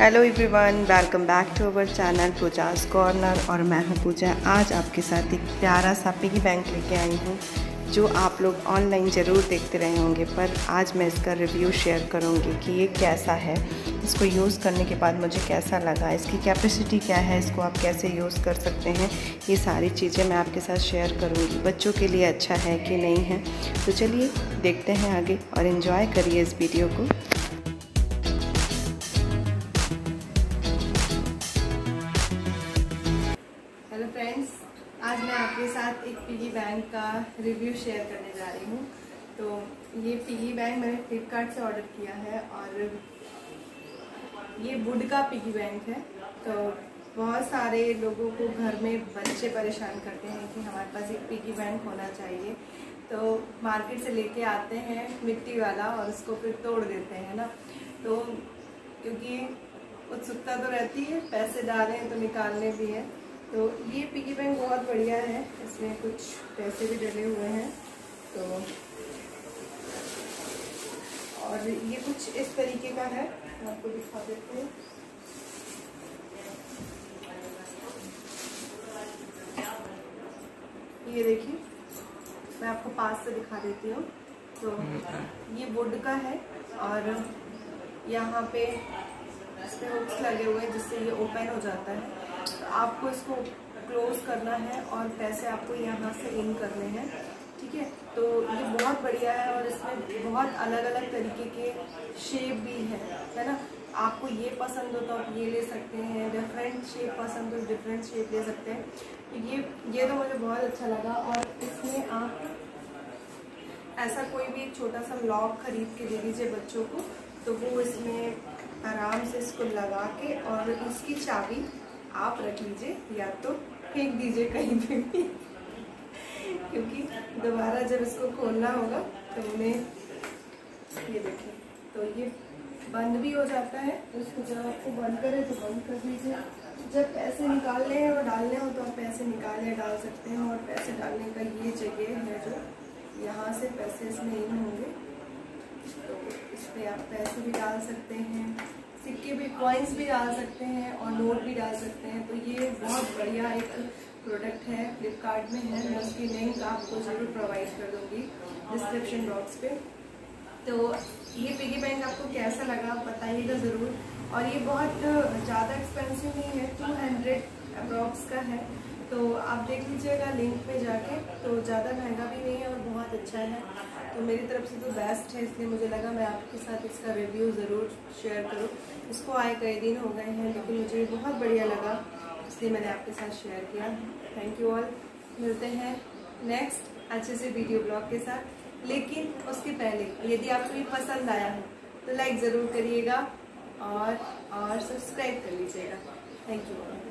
Hello everyone, welcome back to our channel Pooja's corner. और मैं हूं पूजा। आज आपके साथ एक प्यारा सा पिगी बैंक लेके आई हूं जो आप लोग ऑनलाइन ज़रूर देखते रहे होंगे, पर आज मैं इसका रिव्यू शेयर करूंगी कि ये कैसा है, इसको यूज़ करने के बाद मुझे कैसा लगा, इसकी कैपेसिटी क्या है, इसको आप कैसे यूज़ कर सकते हैं, ये सारी चीज़ें मैं आपके साथ शेयर करूँगी। बच्चों के लिए अच्छा है कि नहीं है, तो चलिए देखते हैं आगे और इन्जॉय करिए इस वीडियो को। हेलो फ्रेंड्स, आज मैं आपके साथ एक पिगी बैंक का रिव्यू शेयर करने जा रही हूँ। तो ये पिगी बैंक मैंने फ्लिपकार्ट से ऑर्डर किया है और ये वुड का पिगी बैंक है। तो बहुत सारे लोगों को घर में बच्चे परेशान करते हैं कि हमारे पास एक पिगी बैंक होना चाहिए, तो मार्केट से लेके आते हैं मिट्टी वाला और उसको फिर तोड़ देते हैं ना। तो क्योंकि उत्सुकता तो रहती है, पैसे डालें तो निकालने भी है। तो ये पिगी बैंक बहुत बढ़िया है, इसमें कुछ पैसे भी डले हुए हैं। तो और ये कुछ इस तरीके का है, मैं आपको दिखा देती हूँ। ये देखिए, मैं आपको पास से दिखा देती हूँ। तो ये वुड का है और यहाँ पे इसमें हुक्स लगे हुए हैं जिससे ये ओपन हो जाता है। तो आपको इसको क्लोज करना है और पैसे आपको यहाँ से इन करने हैं, ठीक है। तो ये बहुत बढ़िया है और इसमें बहुत अलग अलग तरीके के शेप भी है ना। आपको ये पसंद हो तो आप ये ले सकते हैं, डिफरेंट शेप पसंद हो डिफरेंट शेप ले सकते हैं। तो ये तो मुझे बहुत अच्छा लगा। और इसमें आप ऐसा कोई भी एक छोटा सा लॉक खरीद के दे दीजिए बच्चों को, तो वो इसमें आराम से इसको लगा के और इसकी चाबी आप रख लीजिए या तो फेंक दीजिए कहीं पे भी क्योंकि दोबारा जब इसको खोलना होगा तो उन्हें ये देखिए, तो ये बंद भी हो जाता है। तो इसको जब आपको बंद करें तो बंद कर दीजिए। जब पैसे निकालने हैं और डालने हो तो आप पैसे निकालने डाल सकते हैं। और पैसे डालने का ये जगह है जो यहाँ से पैसे इसमें इन होंगे, तो इस पर आप पैसे भी डाल सकते हैं, सिक्के भी, कॉइन्स भी डाल सकते हैं और नोट भी डाल सकते हैं। तो ये बहुत बढ़िया एक प्रोडक्ट है, फ्लिपकार्ट में है। मैं उसकी लिंक आपको ज़रूर प्रोवाइड कर दूँगी डिस्क्रिप्शन बॉक्स पे। तो ये पिगी बैंक आपको कैसा लगा बताइएगा ज़रूर। और ये बहुत ज़्यादा एक्सपेंसिव नहीं है, 200 अप्रॉक्स का है। तो आप देख लीजिएगा लिंक पे जाके, तो ज़्यादा महंगा भी नहीं है और बहुत अच्छा है। तो मेरी तरफ से तो बेस्ट है, इसलिए मुझे लगा मैं आपके साथ इसका रिव्यू ज़रूर शेयर करूं। इसको आए कई दिन हो गए हैं लेकिन मुझे बहुत बढ़िया लगा, इसलिए मैंने आपके साथ शेयर किया। Thank you all. मिलते हैं नेक्स्ट अच्छे से वीडियो ब्लॉग के साथ। लेकिन उसके पहले यदि आपको ये पसंद आया है तो लाइक ज़रूर करिएगा और सब्सक्राइब कर लीजिएगा। Thank you all.